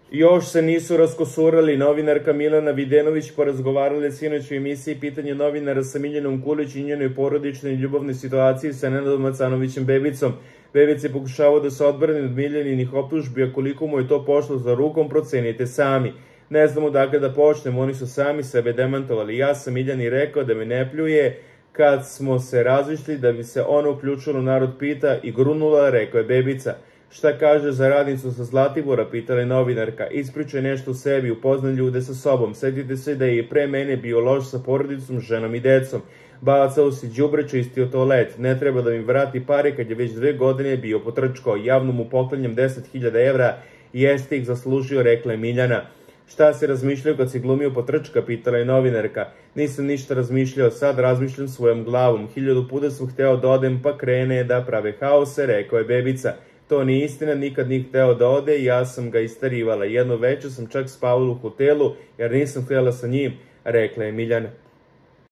Još se nisu raskosurali. Novinarka Milana Videnović porazgovarala je sinoć u emisiji Pitanje novinara sa Miljanom Kulić i njenoj porodičnoj i ljubavnoj situaciji sa Nenadom Macanovićem Bebicom. Bebic je pokušavao da se odbrani od Miljaninih optužbi, a koliko mu je to pošlo za rukom, procenite sami. Ne znamo dakle da počnemo, oni su sami sebe demantovali. Ja sam Miljani rekao da me ne pljuje kad smo se razišli, da bi se ona uključila u Narod pita i grunula, rekao je Bebica. Šta kaže za radnicu sa Zlatibora, pitala je novinarka. Ispričaj nešto o sebi, upoznaj ljude sa sobom. Setite se da je i pre mene bio loš sa porodicom, ženom i decom. Bacao si đubre, čistio toalet. Ne treba da mi vrati pare kad je već 2 godine bio potrčkao. Javno mu poklanjam 10.000 evra i jeste ih zaslužio, rekla je Miljana. Šta si razmišljao kad si glumio potrčka, pitala je novinarka. Nisam ništa razmišljao, sad razmišljam svojom glavom. 1000 puta sam hteo da odem, pa krene da prave haose, rekao je Bebica. To nije istina, nikad nije hteo da ode i ja sam ga istarivala. Jedno večer sam čak spavala u hotelu jer nisam htjela sa njim, rekla je Miljana.